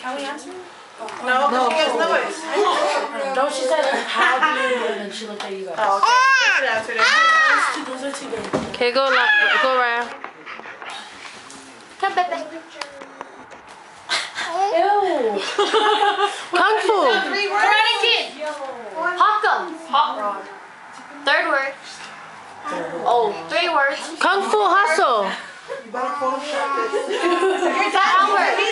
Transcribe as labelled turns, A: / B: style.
A: Can we answer?
B: No, because she gives noise.
A: No, she said, how do you, and then she looked at you guys.
B: Oh, okay. You should answer that.
A: Those are two games.
C: Okay, go Raya.
D: Come, baby.
A: Ew.
C: Kung Fu.
D: Karate Kid. Hawk Hot rod. Third word. Oh, 3 words.
C: Kung Fu Hustle.
B: You better Photoshop this.
D: Here's that word.